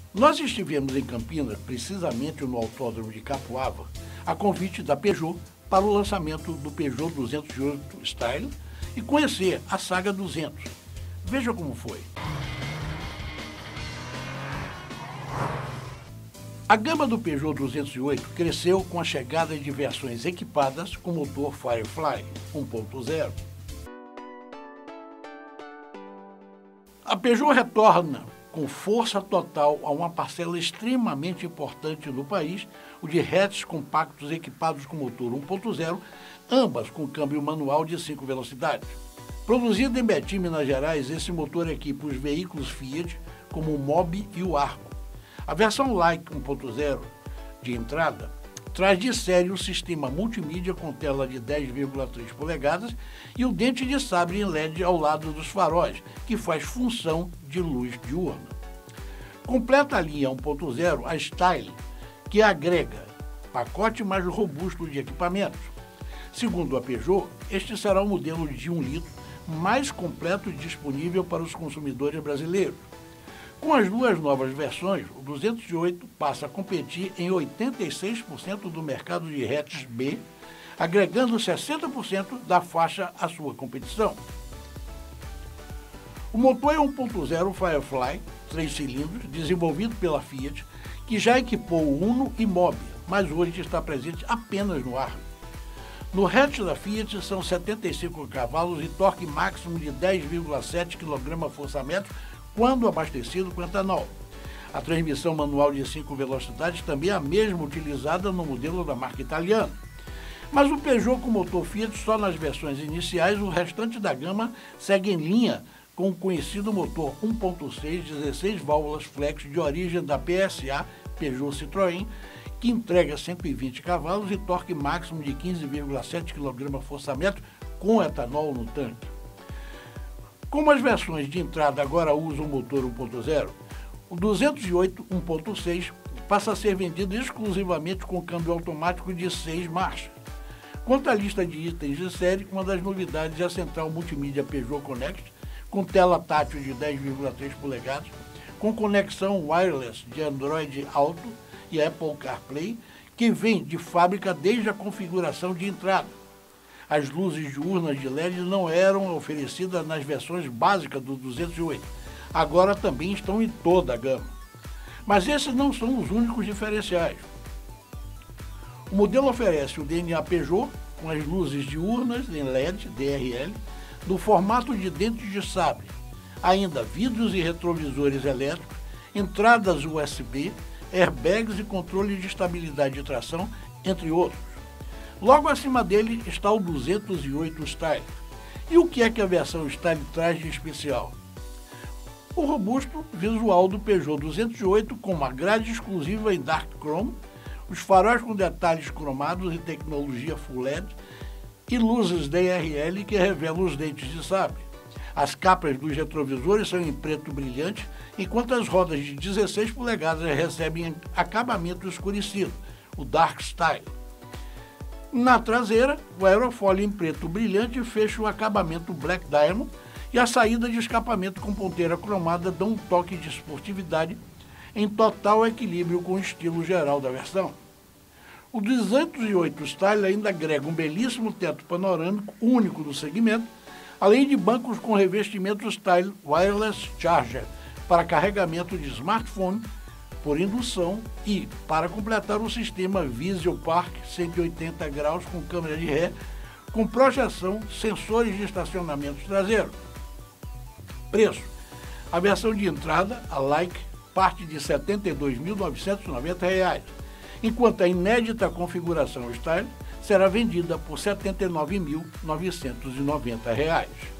Nós estivemos em Campinas, precisamente no Autódromo de Capoava, a convite da Peugeot para o lançamento do Peugeot 208 Style e conhecer a Saga 200. Veja como foi. A gama do Peugeot 208 cresceu com a chegada de versões equipadas com motor Firefly 1.0. A Peugeot retorna com força total a uma parcela extremamente importante no país, o de hatches compactos equipados com motor 1.0, ambas com câmbio manual de 5 velocidades. Produzido em Betim, Minas Gerais, esse motor equipa os veículos Fiat, como o Mobi e o Argo. A versão Like 1.0 de entrada traz de série o sistema multimídia com tela de 10,3 polegadas e o dente de sabre em LED ao lado dos faróis, que faz função de luz diurna. Completa a linha 1.0 a Style, que agrega pacote mais robusto de equipamentos. Segundo a Peugeot, este será o modelo de 1 litro mais completo disponível para os consumidores brasileiros. Com as duas novas versões, o 208 passa a competir em 86% do mercado de hatches B, agregando 60% da faixa à sua competição. O motor é 1.0 Firefly, 3 cilindros, desenvolvido pela Fiat, que já equipou o Uno e Mobi, mas hoje está presente apenas no Argo. No hatch da Fiat são 75 cavalos e torque máximo de 10,7 kgfm quando abastecido com etanol. A transmissão manual de 5 velocidades também é a mesma utilizada no modelo da marca italiana. Mas o Peugeot com motor Fiat só nas versões iniciais, o restante da gama segue em linha com o conhecido motor 1.6 16 válvulas flex de origem da PSA Peugeot Citroën, que entrega 120 cavalos e torque máximo de 15,7 kgfm com etanol no tanque. Como as versões de entrada agora usam o motor 1.0, o 208 1.6 passa a ser vendido exclusivamente com câmbio automático de 6 marchas. Quanto à lista de itens de série, uma das novidades é a central multimídia Peugeot Connect, com tela tátil de 10,3 polegadas, com conexão wireless de Android Auto e Apple CarPlay, que vem de fábrica desde a configuração de entrada. As luzes diurnas de LED não eram oferecidas nas versões básicas do 208. Agora também estão em toda a gama. Mas esses não são os únicos diferenciais. O modelo oferece o DNA Peugeot com as luzes diurnas em LED, DRL, no formato de dentes de sabre. Ainda vidros e retrovisores elétricos, entradas USB, airbags e controle de estabilidade de tração, entre outros. Logo acima dele está o 208 Style. E o que é que a versão Style traz de especial? O robusto visual do Peugeot 208 com uma grade exclusiva em Dark Chrome, os faróis com detalhes cromados e tecnologia Full LED e luzes DRL que revelam os dentes de sabre. As capas dos retrovisores são em preto brilhante, enquanto as rodas de 16 polegadas recebem acabamento escurecido, o Dark Style. Na traseira, o aerofólio em preto brilhante fecha o acabamento Black Diamond e a saída de escapamento com ponteira cromada dá um toque de esportividade em total equilíbrio com o estilo geral da versão. O 208 Style ainda agrega um belíssimo teto panorâmico único no segmento, além de bancos com revestimento Style Wireless Charger para carregamento de smartphone por indução e, para completar o sistema Visual Park 180 graus com câmera de ré, com projeção, sensores de estacionamento traseiro. Preço. A versão de entrada, a Like, parte de R$ 72.990, enquanto a inédita configuração Style será vendida por R$ 79.990.